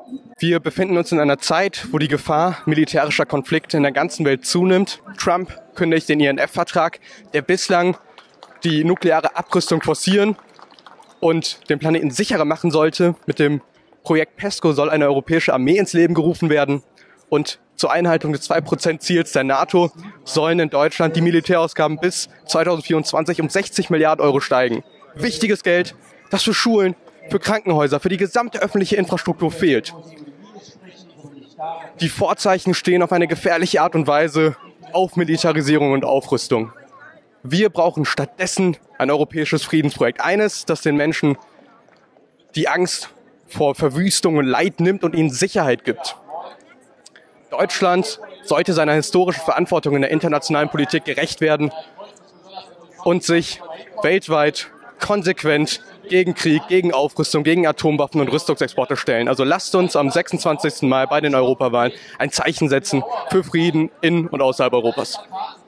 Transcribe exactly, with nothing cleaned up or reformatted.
Wir befinden uns in einer Zeit, wo die Gefahr militärischer Konflikte in der ganzen Welt zunimmt. Trump kündigt den I N F-Vertrag, der bislang die nukleare Abrüstung forcieren und den Planeten sicherer machen sollte. Mit dem Projekt PESCO soll eine europäische Armee ins Leben gerufen werden. Und zur Einhaltung des zwei Prozent Ziels der NATO sollen in Deutschland die Militärausgaben bis zweitausendvierundzwanzig um sechzig Milliarden Euro steigen. Wichtiges Geld, das für Schulen, für Krankenhäuser, für die gesamte öffentliche Infrastruktur fehlt. Die Vorzeichen stehen auf eine gefährliche Art und Weise auf Militarisierung und Aufrüstung. Wir brauchen stattdessen ein europäisches Friedensprojekt. Eines, das den Menschen die Angst vor Verwüstung und Leid nimmt und ihnen Sicherheit gibt. Deutschland sollte seiner historischen Verantwortung in der internationalen Politik gerecht werden und sich weltweit konsequent gegen Krieg, gegen Aufrüstung, gegen Atomwaffen und Rüstungsexporte stellen. Also lasst uns am sechsundzwanzigsten Mai bei den Europawahlen ein Zeichen setzen für Frieden in und außerhalb Europas.